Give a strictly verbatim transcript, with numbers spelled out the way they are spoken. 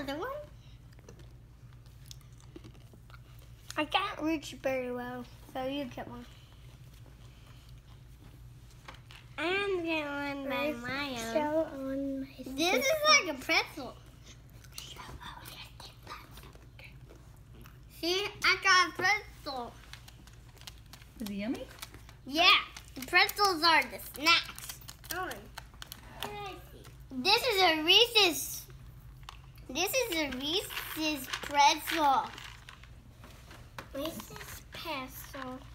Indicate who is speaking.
Speaker 1: another one. I can't reach very well, so you get one. I'm getting one by my own.
Speaker 2: Show on my
Speaker 1: This is like a pretzel. See, I got a pretzel.
Speaker 3: Is it yummy?
Speaker 1: Yeah, the pretzels are the snacks. Oh, this is a Reese's. This is a Reese's pretzel.
Speaker 2: Reese's pretzel.